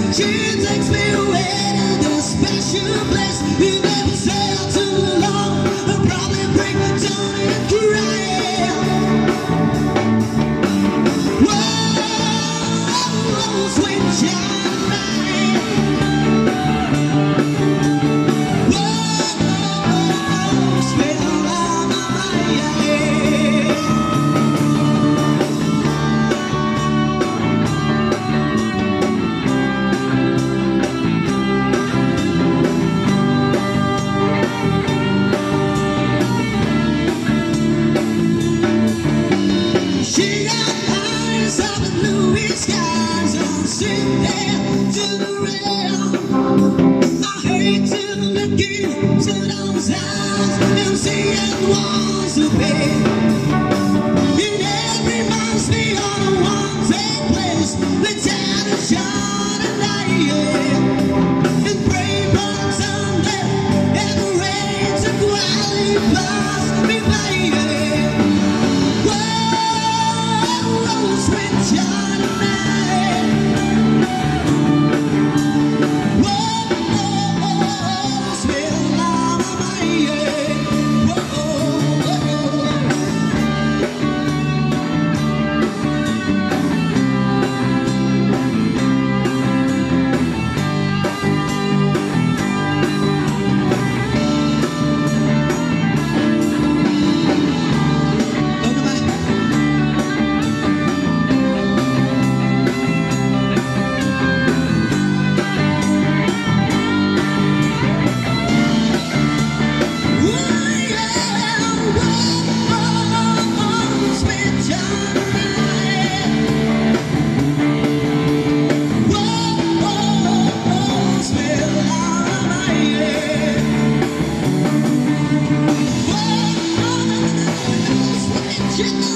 She takes me away to this special place. You never sail too long, I'll probably break down and cry. Whoa, sweet child mine. Whoa, sweet love of she got eyes of the Louis skies and sit there to the rail. I hate to look into those eyes and see it was a pain. It reminds me of a one-take place. The town is shining light and pray for Sunday and the rains are quietly pass me by. Sweet child of mine. Whoa, sweet love of mine. Shit.